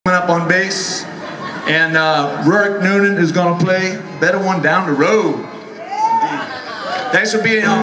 Up on bass, and Rurik Noonan is going to play Better One Down the Road. Thanks for being on.